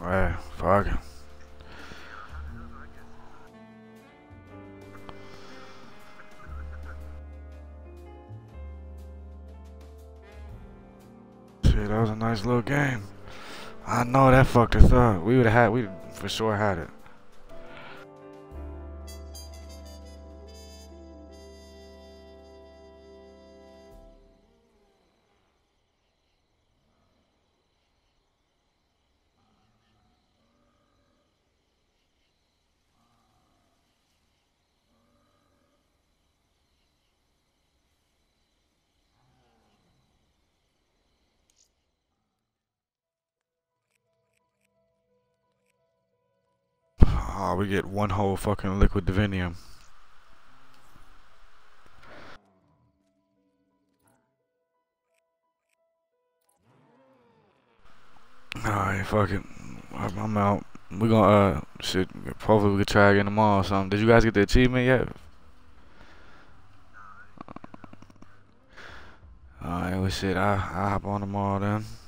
Hey, fuck it. Shit, that was a nice little game. I know that fucked us up. We for sure had it. Oh, we get one whole fucking liquid divinium. Alright, fuck it. I'm out. We gonna shit. Hopefully we can try again tomorrow or something. Did you guys get the achievement yet? Alright, well shit. I hop on tomorrow then.